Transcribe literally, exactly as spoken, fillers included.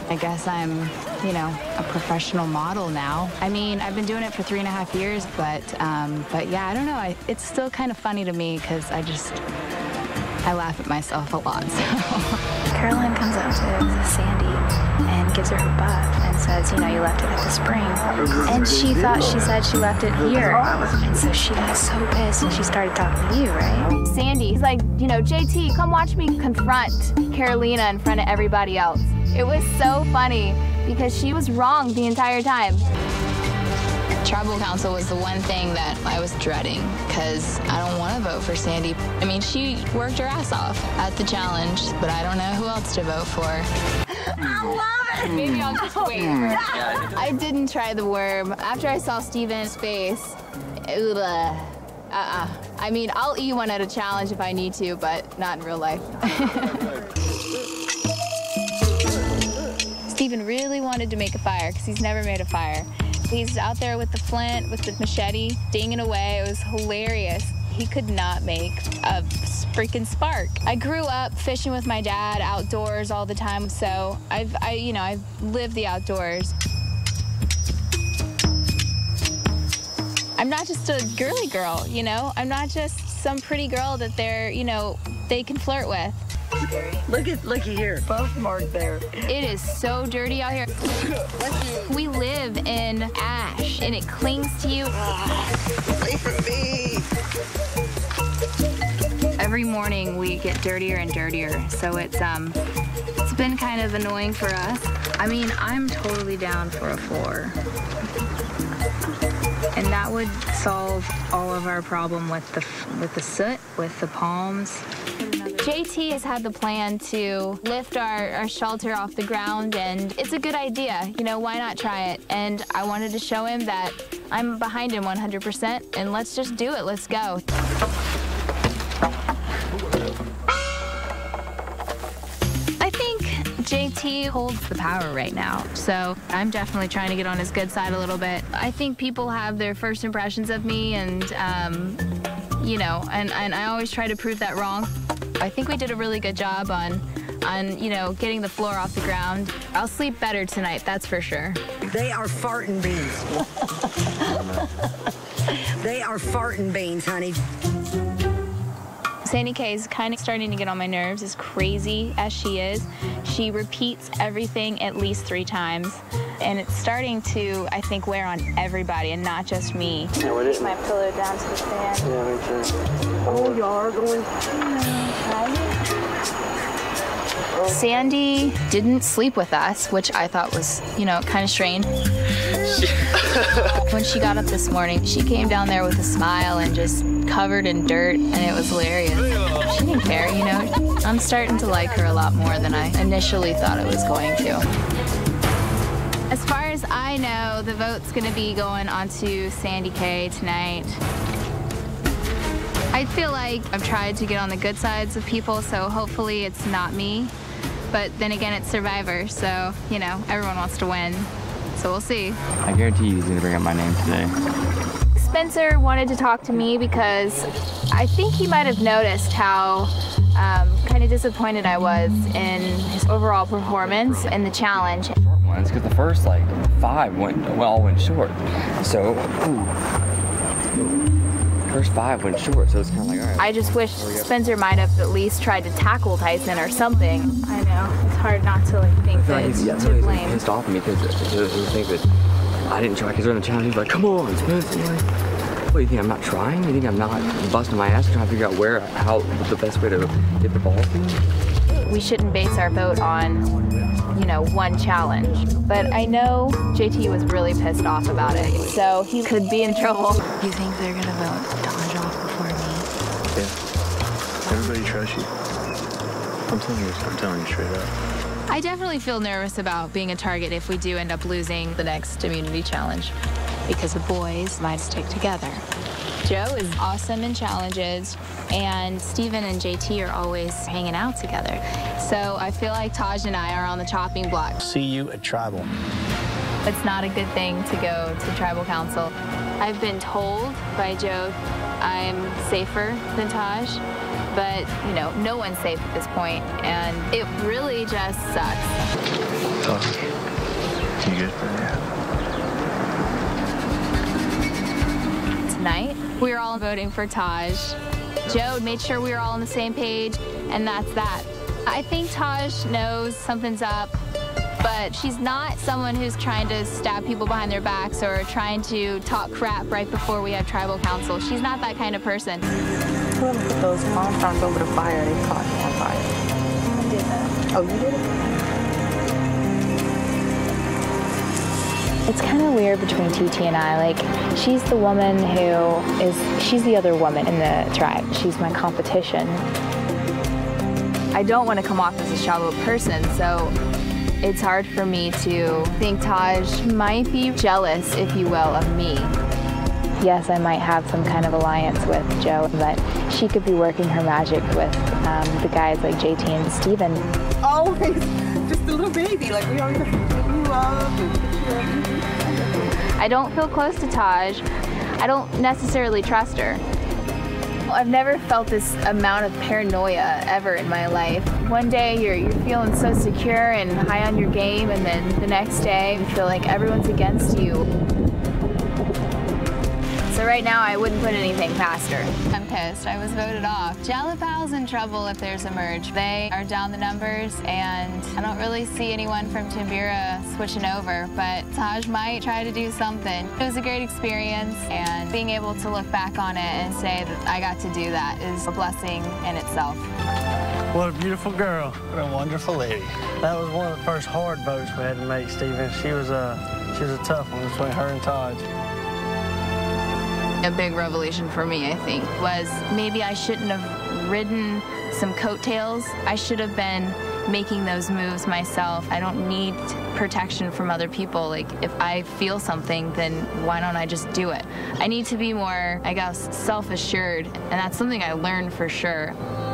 I guess I'm, you know, a professional model now. I mean, I've been doing it for three and a half years, but, um, but yeah, I don't know. I, it's still kind of funny to me because I just, I laugh at myself a lot. So. Caroline comes up to Sandy and gives her her buff and says, you know, you left it at the spring. And she thought she said she left it here. And so she got so pissed and she started talking to you, right? Sandy's like, you know, J T, come watch me confront Carolina in front of everybody else. It was so funny because she was wrong the entire time. Tribal council was the one thing that I was dreading because I don't want to vote for Sandy. I mean, she worked her ass off at the challenge, but I don't know who else to vote for. I love it! Maybe I'll just wait for it. I didn't try the worm. After I saw Steven's face, ugh, uh-uh. I mean, I'll eat one at a challenge if I need to, but not in real life. Steven really wanted to make a fire because he's never made a fire. He's out there with the flint, with the machete, dinging away. It was hilarious. He could not make a freaking spark. I grew up fishing with my dad outdoors all the time, so I've, I, you know, I've lived the outdoors. I'm not just a girly girl, you know? I'm not just some pretty girl that they're, you know, they can flirt with. Look at, looky here, both marked there. It is so dirty out here. We live in ash, and it clings to you. Away from me. Every morning we get dirtier and dirtier, so it's um, it's been kind of annoying for us. I mean, I'm totally down for a four. And that would solve all of our problem with the with the soot, with the palms. J T has had the plan to lift our, our shelter off the ground, and it's a good idea. You know, why not try it? And I wanted to show him that I'm behind him one hundred percent, and let's just do it. Let's go. I think J T holds the power right now, so I'm definitely trying to get on his good side a little bit. I think people have their first impressions of me, and, um, you know, and, and I always try to prove that wrong. I think we did a really good job on, on, you know, getting the floor off the ground. I'll sleep better tonight, that's for sure. They are farting beans. They are farting beans, honey. Sandy K is kind of starting to get on my nerves, as crazy as she is. She repeats everything at least three times. And it's starting to, I think, wear on everybody and not just me. Yeah, what is my pillow down to the fan. Yeah, me too. Oh, y'all are going. Sandy didn't sleep with us, which I thought was, you know, kind of strange. When she got up this morning, she came down there with a smile and just covered in dirt, and it was hilarious. She didn't care, you know. I'm starting to like her a lot more than I initially thought I was going to. As far as I know, the vote's gonna be going onto Sandy K tonight. I feel like I've tried to get on the good sides of people, so hopefully it's not me. But then again, it's Survivor, so, you know, everyone wants to win. So we'll see. I guarantee he's gonna bring up my name today. Spencer wanted to talk to me because I think he might have noticed how um, kind of disappointed I was in his overall performance in the challenge. Ones, because the first like five went well all went short. So ooh, first five went short, so it's kind of like all right. I just wish Spencer might have at least tried to tackle Tyson or something. I know it's hard not to like think that like it's yeah, too he's blame. pissed off at me because he think that I didn't try because they're in the challenge. He's like, come on, Spencer. Like, what do you think? I'm not trying? You think I'm not busting my ass trying to figure out where, how, the best way to get the ball to? We shouldn't base our vote on, you know, one challenge. But I know J T was really pissed off about it, so he could be in trouble. You think they're gonna vote Taj off before me? Yeah. Everybody trusts you. I'm telling you, I'm telling you straight up. I definitely feel nervous about being a target if we do end up losing the next immunity challenge, because the boys might stick together. Joe is awesome in challenges, and Steven and J T are always hanging out together. So I feel like Taj and I are on the chopping block. See you at Tribal. It's not a good thing to go to Tribal Council. I've been told by Joe I'm safer than Taj, but, you know, no one's safe at this point, and it really just sucks. Oh. You good for that? Tonight, we were all voting for Taj. Joe made sure we were all on the same page, and that's that. I think Taj knows something's up, but she's not someone who's trying to stab people behind their backs or trying to talk crap right before we have tribal council. She's not that kind of person. Whoever put those armstrongs over the fire, they caught me on fire. I did that. Oh, you did it? It's kind of weird between T T and I. Like, she's the woman who is, she's the other woman in the tribe. She's my competition. I don't want to come off as a shallow person, so it's hard for me to think Taj might be jealous, if you will, of me. Yes, I might have some kind of alliance with Joe, but she could be working her magic with um, the guys like J T and Steven. Always just a little baby, like we always love. I don't feel close to Taj. I don't necessarily trust her. I've never felt this amount of paranoia ever in my life. One day you're, you're feeling so secure and high on your game, and then the next day you feel like everyone's against you. So right now I wouldn't put anything past her. I'm pissed. I was voted off. Jalapal's in trouble if there's a merge. They are down the numbers, and I don't really see anyone from Tambira switching over, but Taj might try to do something. It was a great experience, and being able to look back on it and say that I got to do that is a blessing in itself. What a beautiful girl. What a wonderful lady. That was one of the first hard votes we had to make, Stephen. She was a, she was a tough one between her and Taj. A big revelation for me, I think, was maybe I shouldn't have ridden some coattails. I should have been making those moves myself. I don't need protection from other people. Like, if I feel something, then why don't I just do it? I need to be more, I guess, self-assured, and that's something I learned for sure.